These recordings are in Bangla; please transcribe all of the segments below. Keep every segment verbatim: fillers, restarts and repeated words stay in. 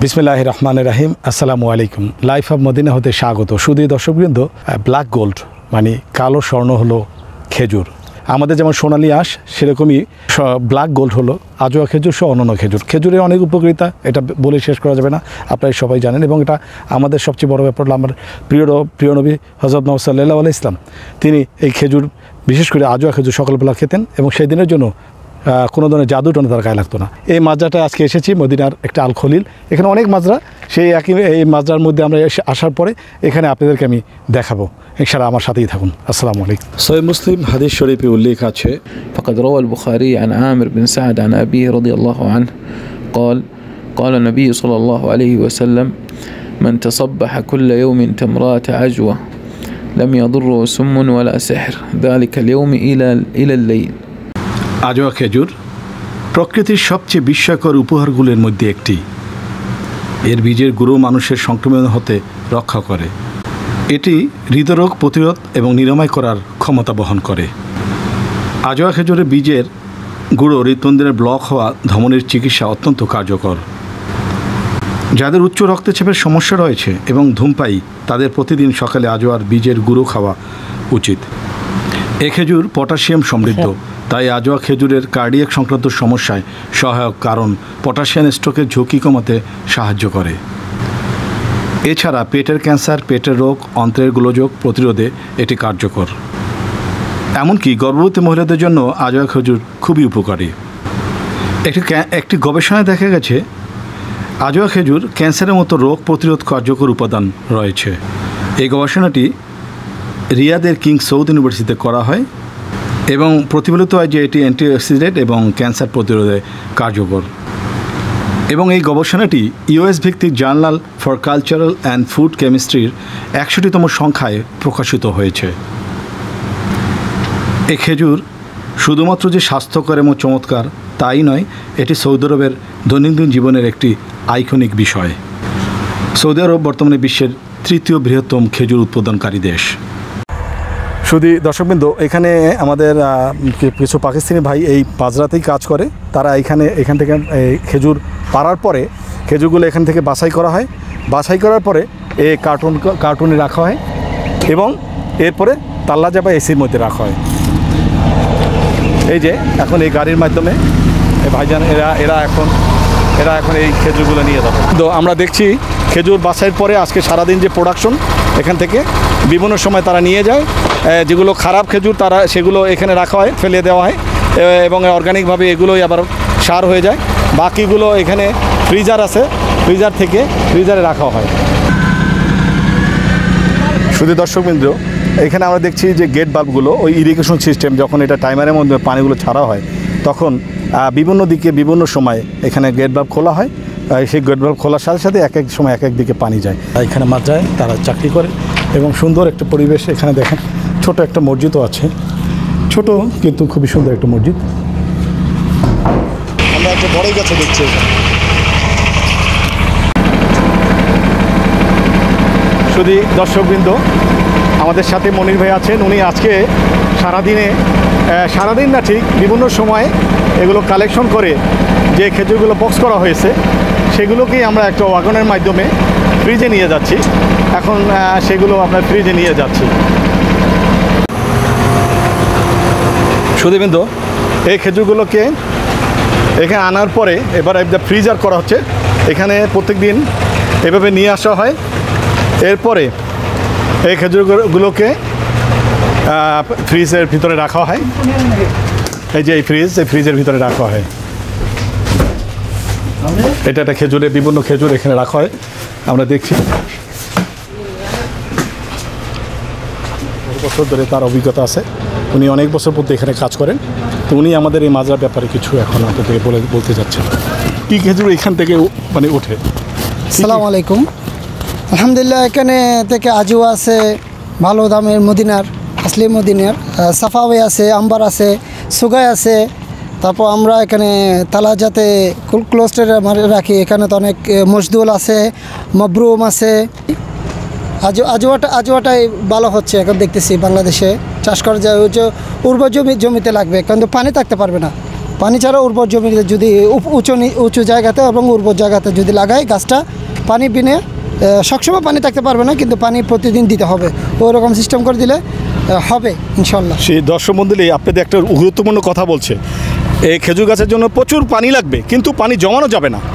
বিসমিল্লাহির রহমানির রহিম। আসসালামু আলাইকুম। লাইফ অফ মদিনা হতে স্বাগত। শুধু দর্শকবৃন্দ, ব্ল্যাক গোল্ড মানে কালো স্বর্ণ হলো খেজুর। আমাদের যেমন সোনালি আঁশ, সেরকমই ব্ল্যাক গোল্ড হলো আজোয়া খেজুর সহ অন্যান্য খেজুর। খেজুরের অনেক উপকারিতা, এটা বলে শেষ করা যাবে না, আপনারা সবাই জানেন। এবং এটা আমাদের সবচেয়ে বড় ব্যাপার হলো আমার প্রিয় প্রিয় নবী হযরত মুহাম্মদ সাল্লাল্লাহু আলাইহি ইসলাম, তিনি এই খেজুর বিশেষ করে আজোয়া খেজুর সকালবেলা খেতেন এবং সেই দিনের জন্য কোনো ধরনের জাদু টানা তার গায়ে লাগতো না। এই মাজরাটায় আজকে এসেছি, মদিনার একটা আল খলিল। এখানে অনেক মাজরা, সেই একই এই মাজরার মধ্যে আমরা এসে আসার পরে এখানে আপনাদেরকে আমি দেখাবো। ইনশাআল্লাহ আমার সাথেই থাকুন। আসসালামু আলাইকুম। সহিহ মুসলিম হাদিস শরীফে উল্লেখ আছে, فقد روى البخاري عن عامر بن سعد عن أبيه رضي الله عنه قال قال النبي صلى الله عليه وسلم من تصبح كل يوم تمرات عجوة لم يضره سم ولا سحر ذلك اليوم إلى إلى الليل। আজোয়া খেজুর প্রকৃতির সবচেয়ে বিস্ময়কর উপহারগুলোর মধ্যে একটি। এর বীজের গুঁড়ো মানুষের সংক্রমণ হতে রক্ষা করে। এটি হৃদরোগ প্রতিরোধ এবং নিরাময় করার ক্ষমতা বহন করে। আজোয়া খেজুরের বীজের গুঁড়ো হৃৎপিণ্ডের ব্লক হওয়া ধমনির চিকিৎসা অত্যন্ত কার্যকর। যাদের উচ্চ রক্তচাপের সমস্যা রয়েছে এবং ধূমপায়ী, তাদের প্রতিদিন সকালে আজোয়ার বীজের গুঁড়ো খাওয়া উচিত। এ খেজুর পটাশিয়াম সমৃদ্ধ, তাই আজোয়া খেজুরের কার্ডিয়াক সংক্রান্ত সমস্যায় সহায়ক, কারণ পটাশিয়াম স্ট্রোকের ঝুঁকি কমাতে সাহায্য করে। এছাড়া পেটের ক্যান্সার, পেটের রোগ, অন্ত্রের গোলযোগ প্রতিরোধে এটি কার্যকর। এমনকি গর্ভবতী মহিলাদের জন্য আজোয়া খেজুর খুবই উপকারী। একটি একটি গবেষণায় দেখা গেছে আজোয়া খেজুর ক্যান্সারের মতো রোগ প্রতিরোধ কার্যকর উপাদান রয়েছে। এই গবেষণাটি রিয়াদের কিং সৌদ ইউনিভার্সিটিতে করা হয় এবং প্রতিফলিত হয় যে এটি অ্যান্টিঅক্সিডেন্ট এবং ক্যান্সার প্রতিরোধে কার্যকর। এবং এই গবেষণাটি ইউএস ভিত্তিক journal for cultural and food কেমিস্ট্রির একষট্টিতম সংখ্যায় প্রকাশিত হয়েছে। এই খেজুর শুধুমাত্র যে স্বাস্থ্যকর এবং চমৎকার তাই নয়, এটি সৌদি আরবের দৈনন্দিন জীবনের একটি আইকনিক বিষয়। সৌদি আরব বর্তমানে বিশ্বের তৃতীয় বৃহত্তম খেজুর উৎপাদনকারী দেশ। শুধু দর্শকবৃন্দ, এখানে আমাদের কিছু পাকিস্তানি ভাই এই মাজরাতেই কাজ করে। তারা এখানে এখান থেকে খেজুর পাড়ার পরে খেজুরগুলো এখান থেকে বাছাই করা হয়। বাছাই করার পরে এই কার্টুন কার্টুনে রাখা হয় এবং এরপরে তাল্লাজা বা এসির মধ্যে রাখা হয়। এই যে এখন এই গাড়ির মাধ্যমে ভাইজান এরা এরা এখন এরা এখন এই খেজুরগুলো নিয়ে যাবে। তো আমরা দেখছি খেজুর বাছাইয়ের পরে আজকে সারাদিন যে প্রোডাকশন, এখান থেকে বিভিন্ন সময় তারা নিয়ে যায়। যেগুলো খারাপ খেজুর তারা সেগুলো এখানে রাখা হয়, ফেলে দেওয়া হয় এবং অর্গানিকভাবে এগুলোই আবার সার হয়ে যায়। বাকিগুলো এখানে ফ্রিজার আছে, ফ্রিজার থেকে ফ্রিজারে রাখা হয়। শুধু দর্শকবৃন্দ, এখানে আমরা দেখছি যে গেট বাল্বগুলো ওই ইরিগেশন সিস্টেম, যখন এটা টাইমারের মধ্যে পানিগুলো ছাড়া হয় তখন বিভিন্ন দিকে বিভিন্ন সময় এখানে গেট বাল্ব খোলা হয়। সেই গেট বাল্ব খোলার সাথে সাথে এক এক সময় এক এক দিকে পানি যায়। এখানে মাজরায় তারা চাকরি করে এবং সুন্দর একটা পরিবেশ। এখানে দেখেন ছোট একটা মসজিদও আছে, ছোট কিন্তু খুবই সুন্দর একটা মসজিদ। আমরা একটা বড়ই গাছে দেখছি। শুধু দর্শকবৃন্দ, আমাদের সাথে মনির ভাই আছেন। উনি আজকে সারাদিনে সারাদিন না ঠিক বিভিন্ন সময় এগুলো কালেকশন করে যে খেজুরগুলো বক্স করা হয়েছে সেগুলোকেই আমরা একটা ওয়াগনের মাধ্যমে ফ্রিজে নিয়ে যাচ্ছি। এখন সেগুলো আপনার ফ্রিজে নিয়ে যাচ্ছি। শুধুবৃন্দ, এই খেজুরগুলোকে এখানে আনার পরে এবার ফ্রিজার করা হচ্ছে। এখানে প্রত্যেক দিন এভাবে নিয়ে আসা হয়। এরপরে এই খেজুরগুলোকে ফ্রিজের ভিতরে রাখা হয়। এই যে এই ফ্রিজ, এই ফ্রিজের ভিতরে রাখা হয়। এটা একটা খেজুরের বিভিন্ন খেজুর এখানে রাখা হয়। আমরা দেখছি বছর ধরে তার অভিজ্ঞতা আছে। উনি অনেক বছর পর এখানে কাজ করেন। তো উনি আমাদের এই মাজরার ব্যাপারে কিছু এখন আপনাদেরকে বলে বলতে যাচ্ছেন। কী খেজুর এখান থেকে মানে ওঠে? আসসালামু আলাইকুম। আলহামদুলিল্লাহ, এখানে থেকে আজোয়া আছে ভালো দামের, মদিনার আসলি মদিনার, সাফাওয়ে আছে, আম্বার আছে, সুগাই আছে। তারপর আমরা এখানে তালাজাতে ক্লোস্টার রাখি। এখানে তো অনেক মজদুল আছে, মবরুম আছে। আজ আজওয়াটা আজওয়াটাই ভালো হচ্ছে এখন দেখতেছি বাংলাদেশে চাষ করা যায়। ওই যে উর্বর জমি জমিতে লাগবে, কিন্তু পানি থাকতে পারবে না। পানি ছাড়া উর্বর জমিতে যদি উপ- উঁচু নি- উঁচু জায়গাতে এবং উর্বর জায়গাতে যদি লাগাই গাছটা পানি বিনে আহ, সবসময় পানি থাকতে পারবে না, কিন্তু পানি প্রতিদিন দিতে হবে। ওই রকম সিস্টেম করে দিলে আহ, হবে ইনশাল্লাহ। সেই দর্শক মণ্ডলী আপনাদের একটা গুরুত্বপূর্ণ কথা বলছে, এই খেজুর গাছের জন্য প্রচুর পানি লাগবে, কিন্তু পানি জমানো যাবে না।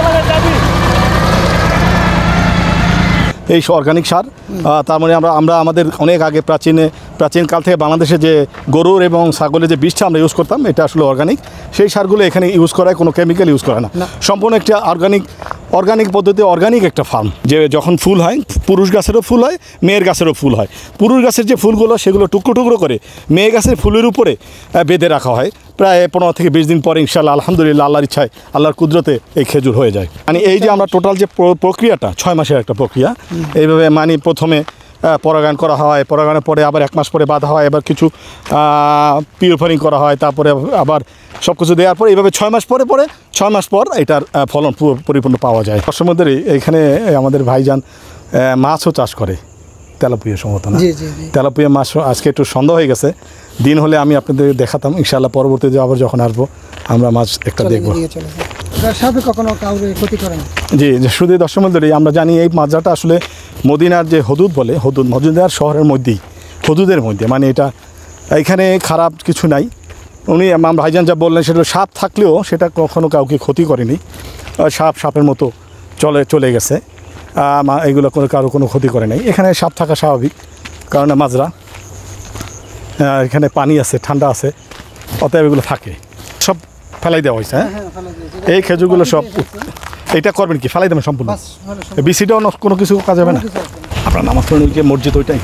এই অর্গানিক সার, আহ, তার মানে আমরা আমরা আমাদের অনেক আগে প্রাচীনে প্রাচীনকাল থেকে বাংলাদেশে যে গরুর এবং ছাগলের যে বিষটা আমরা ইউজ করতাম, এটা আসলে অর্গানিক। সেই সারগুলো এখানে ইউজ করায় কোনো কেমিক্যাল ইউজ করে না, সম্পূর্ণ একটা অর্গানিক অর্গানিক পদ্ধতি, অর্গানিক একটা ফার্ম। যে যখন ফুল হয়, পুরুষ গাছেরও ফুল হয়, মেয়ের গাছেরও ফুল হয়। পুরুষ গাছের যে ফুলগুলো সেগুলো টুকরো টুকরো করে মেয়ে গাছের ফুলের উপরে আহ, বেঁধে রাখা হয়। প্রায় পনেরো থেকে বিশ দিন পরে ইনশাআল্লাহ আলহামদুলিল্লাহ আল্লাহর ইচ্ছায়, আল্লাহর কুদরতে এই খেজুর হয়ে যায়। মানে এই যে আমরা টোটাল যে প্র- প্রক্রিয়াটা ছয় মাসের একটা প্রক্রিয়া, এইভাবে মানে প্রথমে আহ, পরাগায়ন করা হয়, পরাগায়নের পরে আবার এক মাস পরে বাঁধা হয়, এবার কিছু পিউরিফাইং করা হয়, তারপরে আবার সব কিছু দেওয়ার পরে এইভাবে ছয় মাস পরে পরে ছয় মাস পর এটার আহ, ফলন পুরো পরিপূর্ণ পাওয়া যায়। তার মধ্যে এখানে আমাদের ভাইজান আহ, মাছও চাষ করে, তেলাপিয়া সম্ভবত না, জি জি জি তেলাপিয়া মাছ। আজকে একটু সন্দেহ হয়ে গেছে, দিন হলে আমি আপনাদের দেখাতাম ইনশাআল্লাহ। পরবর্তীতে আবার যখন আসবো আমরা মাছ একটা দেখবো। এদিকে চলে যায়। এটার সাথে কখনো কাউরে ক্ষতি করে না। জি, যে শুধু দর্শক মণ্ডলী আমরা জানি এই মাজাটা আসলে মদিনার যে হদুদ বলে, হদুদ মদিনার শহরের মধ্যেই, হদুদের মধ্যে, মানে এটা এখানে খারাপ কিছু নাই। উনি আমার ভাইজান যা বললেন সেটা সাপ থাকলেও সেটা কখনো কাউকে ক্ষতি করেনি, আহ, সাপ সাপের মতো চলে চলে গেছে, আহ, মা- এগুলো কোনো কারো কোনো ক্ষতি করে নাই। এখানে সাপ থাকা স্বাভাবিক, কারণ মাজরা আহ, এখানে পানি আছে, ঠান্ডা আছে, অতএব এগুলো থাকে। সব ফেলাই দেওয়া হয়েছে। হ্যাঁ, এই খেজুরগুলো সব এইটা করবেন কি, ফেলাই দেবেন সম্পূর্ণ? বিসিটাও কোনো কিছু কাজ হবে না। আপনার নামাজ পড়েন ওই যে মসজিদ, ওইটাই।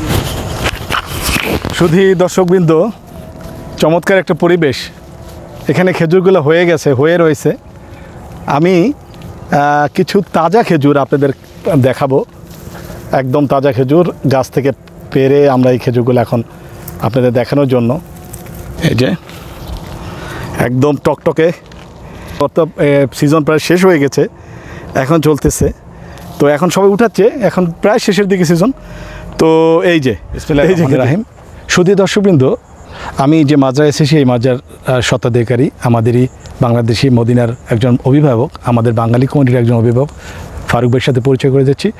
শুধু দর্শকবৃন্দ, চমৎকার একটা পরিবেশ। এখানে খেজুরগুলো হয়ে গেছে, হয়ে রয়েছে। আমি আহ, কিছু তাজা খেজুর আপনাদের দেখাবো, একদম তাজা খেজুর গাছ থেকে পেরে আমরা এই খেজুরগুলো এখন আপনাদের দেখানোর জন্য। এই যে একদম টকটকে, অর্থাৎ সিজন প্রায় শেষ হয়ে গেছে, এখন চলতেছে। তো এখন সবাই উঠাচ্ছে, এখন প্রায় শেষের দিকে সিজন। তো এই যে এই যে রাহিম, সুধী দর্শকবৃন্দ, আমি যে মাজার এসেছি এই মাজার আহ, স্বত্বাধিকারী আমাদেরই বাংলাদেশি মদিনার একজন অভিভাবক, আমাদের বাঙালি কমিটির একজন অভিভাবক ফারুক ভাইয়ের সাথে পরিচয় করে দিচ্ছি।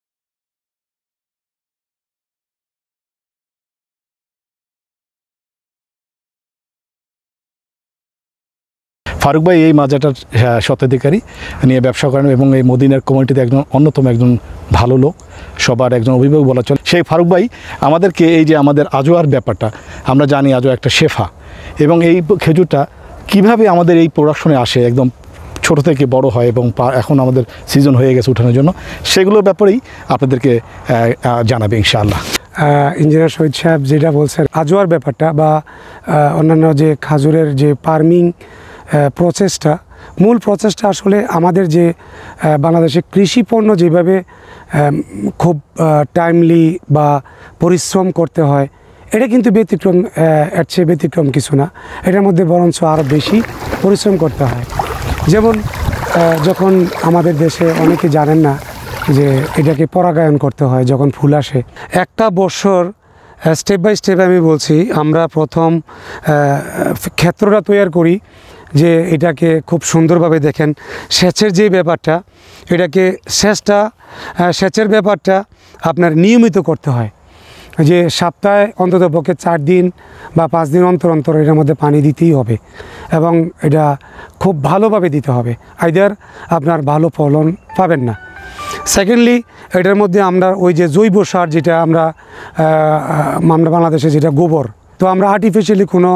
ফারুক ভাই এই মাজাটার আহ, স্বত্বাধিকারী, নিয়ে ব্যবসা করেন এবং এই মদিনার কমিটিতে একজন অন্যতম একজন ভালো লোক, সবার একজন অভিভাবক বলা চলে। সেই ফারুক ভাই আমাদেরকে এই যে আমাদের আজোয়ার ব্যাপারটা, আমরা জানি আজও একটা শেফা, এবং এই খেজুরটা কিভাবে আমাদের এই প্রোডাকশনে আসে, একদম ছোট থেকে বড় হয় এবং পা- এখন আমাদের সিজন হয়ে গেছে উঠানোর জন্য, সেগুলোর ব্যাপারেই আপনাদেরকে আহ, আহ, জানাবে ইনশাআল্লাহ। ইঞ্জিনিয়ার শহীদ সাহেব যেটা বলছেন আজোয়ার ব্যাপারটা বা আহ, অন্যান্য যে খাজুরের যে ফার্মিং প্রসেসটা, মূল প্রসেসটা আসলে আমাদের যে আহ, বাংলাদেশে কৃষি পণ্য যেভাবে আম, খুব টাইমলি বা পরিশ্রম করতে হয়, এটা কিন্তু ব্যতিক্রম, আহ, এর চেয়ে ব্যতিক্রম কিছু না। এটার মধ্যে বরঞ্চ আরও বেশি পরিশ্রম করতে হয়। যেমন আহ, যখন আমাদের দেশে অনেকে জানেন না যে এটাকে পরাগায়ন করতে হয় যখন ফুল আসে। একটা বছর স্টেপ বাই স্টেপ আমি বলছি, আমরা প্রথম আহ, ক্ষেত্রটা তৈরি করি, যে এটাকে খুব সুন্দরভাবে দেখেন সেচের যে ব্যাপারটা, এটাকে সেচটা আহ, সেচের ব্যাপারটা আপনার নিয়মিত করতে হয়, যে সপ্তাহে অন্তত পক্ষে চার দিন বা পাঁচ দিন অন্তর অন্তর এটার মধ্যে পানি দিতেই হবে, এবং এটা খুব ভালোভাবে দিতে হবে, আইদার আপনার ভালো ফলন পাবেন না। সেকেন্ডলি এটার মধ্যে আমরা ওই যে জৈব সার যেটা আমরা আহ, আমরা বাংলাদেশে যেটা গোবর, তো আমরা আর্টিফিশিয়ালি কোনো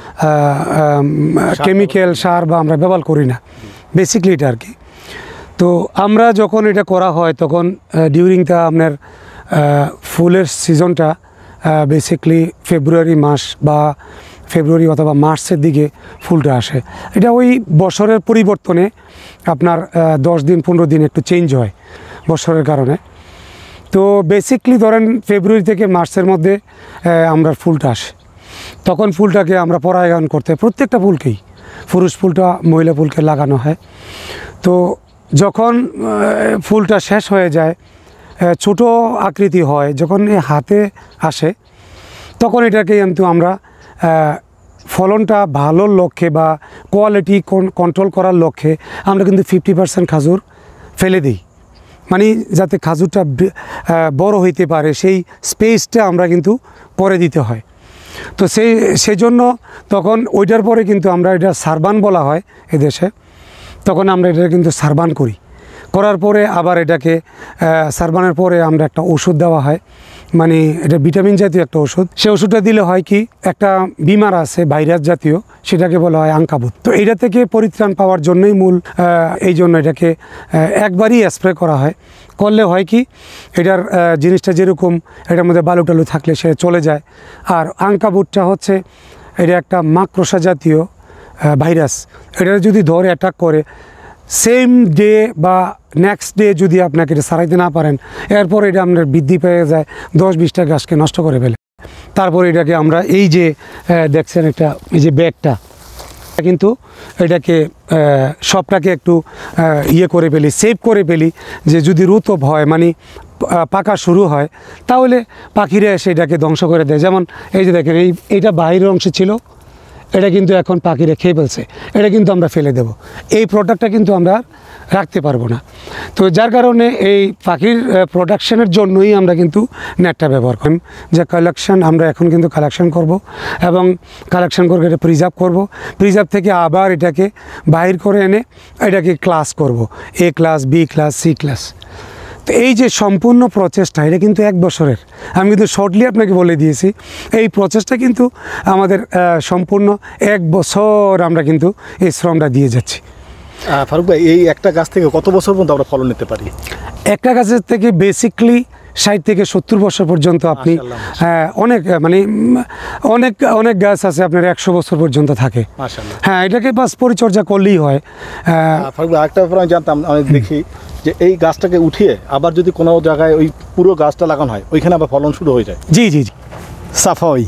কেমিক্যাল সার বা আমরা ব্যবহার করি না, বেসিকলি এটা আর কি। তো আমরা যখন এটা করা হয় তখন ডিউরিং দ্য আপনার ফুলের সিজনটা বেসিকলি ফেব্রুয়ারি মাস বা ফেব্রুয়ারি অথবা মার্চের দিকে ফুলটা আসে। এটা ওই বছরের পরিবর্তনে আপনার দশ দিন পনেরো দিন একটু চেঞ্জ হয় বছরের কারণে। তো বেসিকলি ধরেন ফেব্রুয়ারি থেকে মার্চের মধ্যে আমরা ফুলটা আসে, তখন ফুলটাকে আমরা পরাগায়ন করতে প্রত্যেকটা ফুলকেই, পুরুষ ফুলটা মহিলা ফুলকে লাগানো হয়। তো যখন ফুলটা শেষ হয়ে যায়, ছোট আকৃতি হয়, যখন হাতে আসে তখন এটাকে কিন্তু আমরা ফলনটা ভালোর লক্ষ্যে বা কোয়ালিটি কন্ট্রোল করার লক্ষ্যে আমরা কিন্তু ফিফটি পার্সেন্ট খাজুর ফেলে দিই, মানে যাতে খাজুরটা বড় হইতে পারে সেই স্পেসটা আমরা কিন্তু পরে দিতে হয়। তো সেই সেই জন্য তখন ওইটার পরে কিন্তু আমরা এটা সারবান বলা হয় এদেশে, তখন আমরা এটা কিন্তু সারবান করি, করার পরে আবার এটাকে সারবানের পরে আমরা একটা ওষুধ দেওয়া হয়, মানে এটা ভিটামিন জাতীয় একটা ওষুধ। সেই ওষুধটা দিলে হয় কি, একটা বিমার আছে ভাইরাস জাতীয়, সেটাকে বলা হয় আঙ্কাবুত। তো এটা থেকে পরিত্রাণ পাওয়ার জন্যই মূল এই জন্য এটাকে একবারই স্প্রে করা হয়। করলে হয় কি, এটার জিনিসটা যেরকম এটার মধ্যে বালু টালু থাকলে সে চলে যায়। আর আঙ্কাবুতটা হচ্ছে এটা একটা মাকড়সা জাতীয় ভাইরাস, এটা যদি ধরে অ্যাটাক করে সেম ডে বা নেক্সট ডে যদি আপনাকে এটা সারাইতে না পারেন, এরপর এটা আপনার বৃদ্ধি পেয়ে যায়, দশ বিশটা গাছকে নষ্ট করে ফেলে। তারপর এটাকে আমরা এই যে দেখছেন একটা এই যে ব্যাগটা, কিন্তু এটাকে সবটাকে একটু ইয়ে করে ফেলি, সেভ করে ফেলি, যে যদি রুতব হয় মানে পাকা শুরু হয় তাহলে পাখিরা এসে এটাকে ধ্বংস করে দেয়। যেমন এই যে দেখেন এই এইটা বাহিরের অংশে ছিল, এটা কিন্তু এখন পাখিরা খেয়ে ফেলছে, এটা কিন্তু আমরা ফেলে দেব, এই প্রোডাক্টটা কিন্তু আমরা রাখতে পারবো না। তো যার কারণে এই পাখির প্রোডাকশনের জন্যই আমরা কিন্তু নেটটা ব্যবহার করি, যে কালেকশন আমরা এখন কিন্তু কালেকশন করব এবং কালেকশন করে এটা প্রিজার্ভ করব, প্রিজার্ভ থেকে আবার এটাকে বাহির করে এনে এটাকে ক্লাস করব, A class, B class, C class. তো এই যে সম্পূর্ণ প্রচেষ্টা, এটা কিন্তু এক বছরের, আমি কিন্তু শর্টলি আপনাকে বলে দিয়েছি, এই প্রচেষ্টা কিন্তু আমাদের সম্পূর্ণ এক বছর আমরা কিন্তু এই শ্রমটা দিয়ে যাচ্ছি। ফারুক ভাই, এই একটা গাছ থেকে কত বছর পর্যন্ত আমরা ফলন নিতে পারি? একটা গাছের থেকে বেসিকলি ষাট থেকে সত্তর বছর পর্যন্ত আপনি অনেক মানে অনেক অনেক গাছ আছে আপনার একশো বছর পর্যন্ত থাকে। হ্যাঁ, এটাকে বাস পরিচর্যা করলেই হয়। ফারুক ভাই, আরেকটা ব্যাপার আমি জানতাম, আমি দেখি যে এই গাছটাকে উঠিয়ে আবার যদি কোনো জায়গায় ওই পুরো গাছটা লাগানো হয়, ওইখানে আবার ফলন শুরু হয়ে যায়। জি জি জি সাফা ওই